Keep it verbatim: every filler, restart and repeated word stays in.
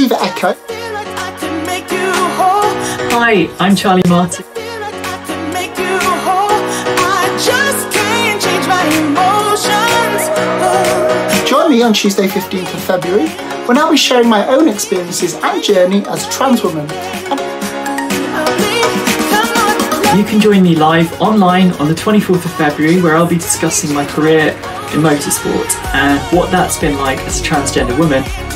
either Echo. Hi, I'm Charlie Martin. Join me on Tuesday fifteenth of February when I'll be sharing my own experiences and journey as a trans woman. You can join me live online on the twenty-fourth of February where I'll be discussing my career in motorsport and what that's been like as a transgender woman.